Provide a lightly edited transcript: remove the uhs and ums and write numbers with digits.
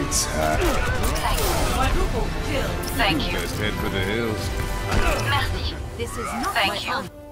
It's Quadruple kill. Thank you. Best head for the hills. Merci. This is not Thank my you. own.